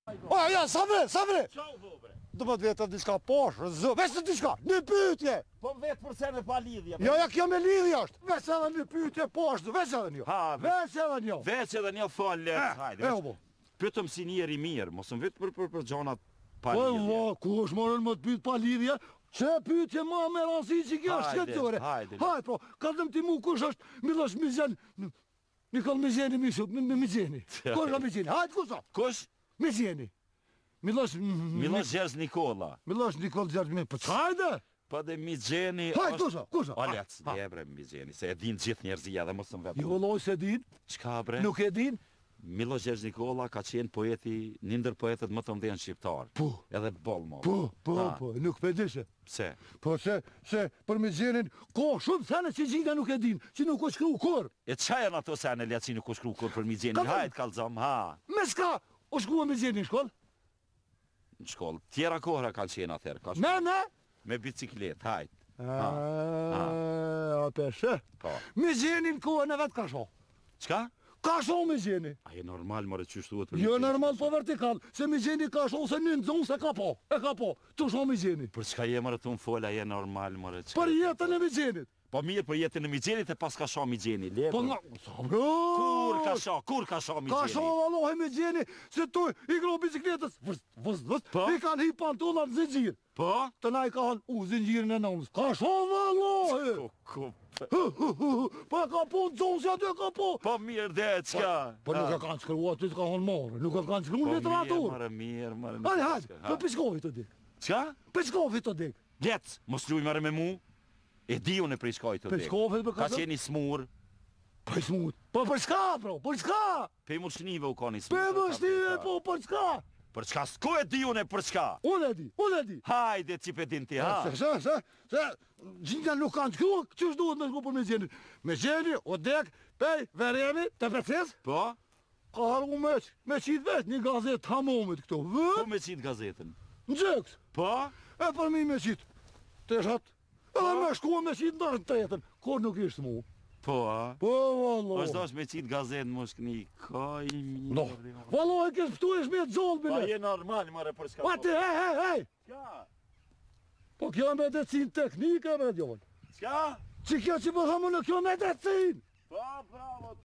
O, ja, sa bre! Qau vo bre? Do më të vetë diçka poshë, zë, veç të diçka, një pyetje! Po vetë për se me pa lidhje. Jo, ja kjo me lidhje është, veç edhe një pyetje poshë, veç edhe një. Ha, Veç edhe një. veç edhe një fal let, hajde. E, po. Pyetëm si njeri mirë, mos më vetë për gjonat pa Po, lidhje. ku është morën më të pyet pa lidhje? Që pyetje ma me rëndësi që kjo është shqetësore. Hajde. Hajde, po, ka dëm ti mu kush është Miloš Mizjen, Nikol Mizjeni Mizjeni. Kush është Mizjeni? Hajde, kush është? Kush? Mizjeni. Miloš Gjerz Nikola. Miloš Nikol Gjerz, po hajde! Po dhe Mizjeni Hajde, kush? Olec, je bre Mizjeni, se e din gjithë njerëzia dhe mos më vetë. Jo, loj se din, Çka bre? nuk e din. Miloš Gjerz Nikola ka qenë poeti, një ndër poetët më të mëdhenj shqiptar. Po. Edhe boll mo. Po, nuk pe dishe. Pse? Po se për Mizjenin, ka shumë sene që gjitha nuk e din, që nuk o shkru kur. E qa janë ato sene leaci nuk u shkru kur për Mizjenin? Ka- Hajt kalzom, ha. Me s'ka o shkru Mizjenin në shkollë? Në shkollë. Tjera kohra kanë qenë atëherë. Me? Me biciklet, hajt. A peshe. Po. Mizjenin kohën e vetë ka sho. Qka? Ka sho Mizjeni. A je normal more që shtuat për Jo Mizjenin? normal po vertikal, se Mizjeni ka sho se një nëzonë se ka po. E ka po, të sho Mizjeni. Për çka je more të më fola, je normal more që... Për jetën e Mizjenit. Po mirë për jetën e Mizjenit e pas ka sho Mizjeni, le. Po nga... Kur ka sho Mizjeni? Ka sho valohi Mizjeni, se tu i gro bicikletës, vës, Po? i kanë hi pantullat në zingjir. Po? Të na i ka hanë, zingjirin e nënës. Ka sho valohi! Po e ka po në zonë si aty e ka po. Po mirë dhe qka? Po nuk e kanë shkrua, aty s'ka hanë marë, nuk e kanë shkrua në literaturë. Mirë. Hajde, po piskovi të dik. Qka? Piskovi të dik. Let, mos luj mare me mu. E di unë e prej shkoj të dik. Piskovi për Ka ka qeni smur. Për smut. Po për shka, bro, për shka? Pe mu shnive u ka një smur. Për më shtive, po për shka? Për çka? S'ko e di unë e për çka? Unë e di. Hajde, cip e din ti, ha? Se, gjinja nuk kanë shkrua, që duhet me shku për Mizjenin? Mizjeni, o dek, pej, veremi, të peces, Po? ka haru me qitë vetë një gazet hamomit këto. Po me qitë gazetën? Në gjëks. Po? E për mi me qitë. Të shat. Edhe me shkua me qitë ndashtë në tretën. Kur nuk ishtë mu. Po, a? Po, vallo. është dosh me qitë gazetën mosh këni. Ka i mirë. No. Vallo, e kësë pëtu e shme të zollë, Pa bile. je normal, mare për çka? Ate, hej. Qka? Po kjo me decin teknike, me djollë. Qka? Që kjo që po thamu në kjo me decin. Po, bravo.